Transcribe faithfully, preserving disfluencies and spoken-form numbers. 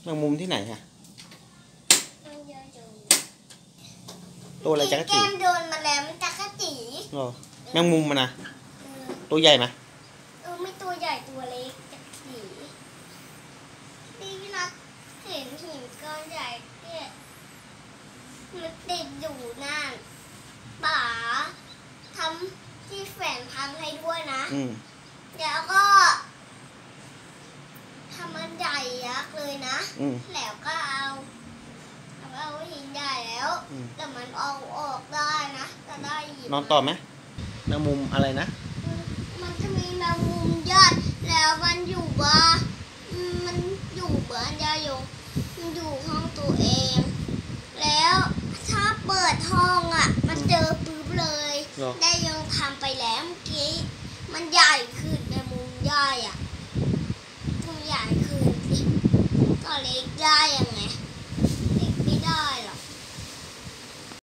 แมงมุมที่ไหนอะตัวอะไรจักรจีแก้มโดนมาแล้วมันจักรจีอ๋อแมงมุมมันนะตัวใหญ่ไหมเออไม่ตัวใหญ่ตัวเล็กจักรจีดีนะเห็นหินก้อนใหญ่เนี่ยมันติดอยู่นั่นป๋าทำที่แฝนพังให้ด้วยนะแล้วก็ทำมันใหญ่ยักษ์เลยนะแล้วก็เอาเอาหินใหญ่แล้วแต่มันเอาออกได้นะจะได้หยิบนอนต่อไหมแมงมุมอะไรนะมันจะมีแมงมุมยอดแล้วมันอยู่บ้านมันอยู่บ้านยายงมันอยู่ห้องตัวเองแล้วถ้าเปิดห้องอ่ะมันเจอปุ๊บเลยได้ยังทำไปแล้วเมื่อกี้มันใหญ่ขึ้นแมงมุมใหญ่อ่ะมันใหญ่ขึ้นก็เล็กได้อ่ะ